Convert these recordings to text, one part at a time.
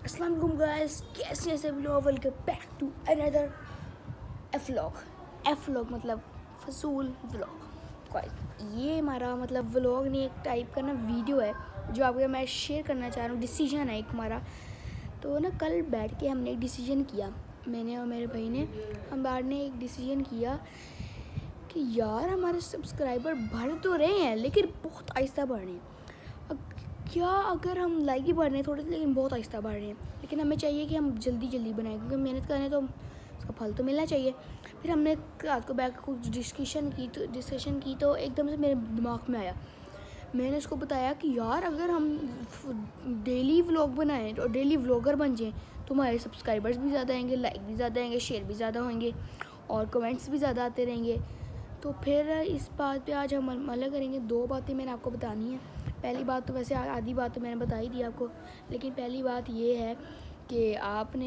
अस्सलाम वालेकुम गाइस, कैसे हैं सब लोग। Welcome back to another F vlog मतलब फसूल व्लॉग। गाइस ये हमारा मतलब व्लॉग नहीं, एक टाइप का ना वीडियो है जो आपको मैं शेयर करना चाह रहा हूँ। डिसीजन है एक हमारा। तो ना कल बैठ के हमने एक डिसीजन किया, मैंने और मेरे भाई ने, हम बैठ ने एक डिसीजन किया कि यार हमारे सब्सक्राइबर बढ़ तो रहे हैं लेकिन बहुत आहिस्ता बढ़ रहे हैं। क्या अगर हम लाइक ही बढ़ रहे हैं थोड़े से लेकिन बहुत आहिस्ता बढ़ रहे हैं, लेकिन हमें चाहिए कि हम जल्दी बनाएं क्योंकि मेहनत करें तो उसका फल तो मिलना चाहिए। फिर हमने रात को बैठ कुछ डिस्कशन की तो एकदम से मेरे दिमाग में आया। मैंने उसको बताया कि यार अगर हम डेली व्लॉग बनाएं और डेली व्लॉगर बन जाएँ तो हमारे सब्सक्राइबर्स भी ज़्यादा आएंगे, लाइक भी ज़्यादा आएंगे, शेयर भी ज़्यादा होंगे और कमेंट्स भी ज़्यादा आते रहेंगे। तो फिर इस बात पे आज हम अमल करेंगे। 2 बातें मैंने आपको बतानी है। पहली बात तो वैसे आधी बात तो मैंने बता ही दी आपको, लेकिन पहली बात ये है कि आपने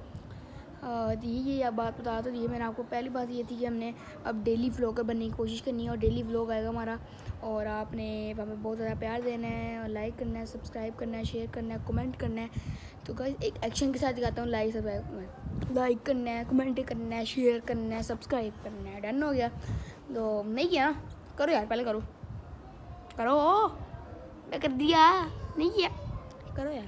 ये बात बता तो दी मैंने आपको। पहली बात ये थी कि हमने अब डेली व्लॉगर बनने की कोशिश करनी है और डेली व्लॉग आएगा हमारा, और आपने हमें बहुत ज़्यादा प्यार देना है और लाइक करना है, सब्सक्राइब करना है, शेयर करना है, कमेंट करना है। तो गाइस एक एक्शन के साथ दिखाता हूँ। लाइक करना है, कमेंट करना है, शेयर करना है, सब्सक्राइब करना है। डन हो गया? तो नहीं किया ना, करो यार, पहले करो मैं कर दिया, नहीं किया, करो यार,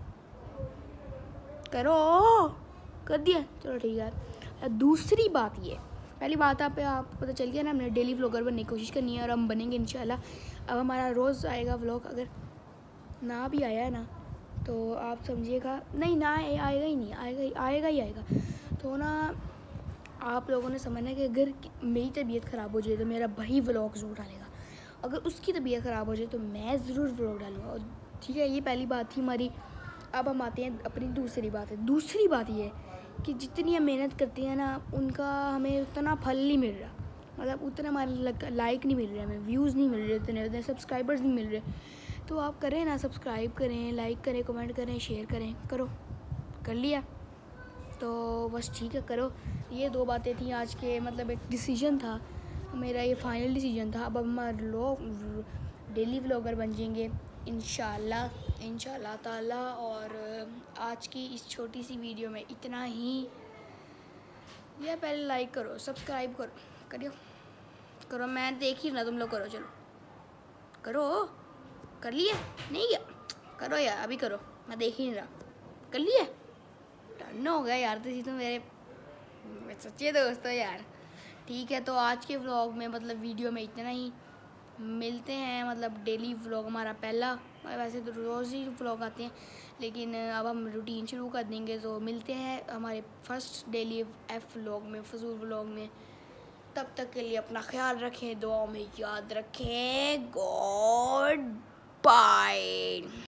करो कर दिया, चलो ठीक है। दूसरी बात ये, पहली बात आप पता चल गया ना, हमने डेली व्लॉगर बनने की कोशिश करनी है और हम बनेंगे इंशाल्लाह। अब हमारा रोज़ आएगा व्लॉग, अगर ना भी आया है ना तो आप समझिएगा, नहीं ना आएगा ही नहीं, आएगा ही आएगा। तो ना आप लोगों ने समझना कि अगर मेरी तबीयत ख़राब हो जाए तो मेरा भाई व्लॉग ज़रूर डालेगा, अगर उसकी तबीयत ख़राब हो जाए तो मैं ज़रूर व्लॉग डालूँगा। ठीक है, ये पहली बात थी हमारी। अब हम आते हैं अपनी दूसरी बात है। दूसरी बात ये है कि जितनी हम मेहनत करते हैं ना उनका हमें उतना फल नहीं मिल रहा, मतलब उतना हमारे लाइक नहीं मिल रहे, हमें व्यूज़ नहीं मिल रहे, उतने सब्सक्राइबर्स नहीं मिल रहे। तो आप करें ना, सब्सक्राइब करें, लाइक करें, कमेंट करें, शेयर करें। करो, कर लिया तो बस ठीक है, करो। ये 2 बातें थी आज के, मतलब एक डिसीजन था मेरा, ये फाइनल डिसीजन था। अब हम लोग डेली व्लॉगर बन जाएंगे इंशाल्लाह ताला। और आज की इस छोटी सी वीडियो में इतना ही। या पहले लाइक करो, सब्सक्राइब करो, मैं देख ही ना, तुम लोग करो, चलो करो। कर लिए? नहीं किया? करो यार, अभी करो, मैं देख ही नहीं रहा। कर लिए? डन हो गया यार, तो मेरे सच्चे दोस्त हो यार। ठीक है, तो आज के व्लॉग में मतलब वीडियो में इतना ही। मिलते हैं, मतलब डेली व्लॉग हमारा पहला, वैसे तो रोज़ ही व्लॉग आते हैं लेकिन अब हम रूटीन शुरू कर देंगे। तो मिलते हैं हमारे फर्स्ट डेली एफ व्लॉग में, फजूल व्लॉग में। तब तक के लिए अपना ख्याल रखें, दुआ में याद रखें। God bye.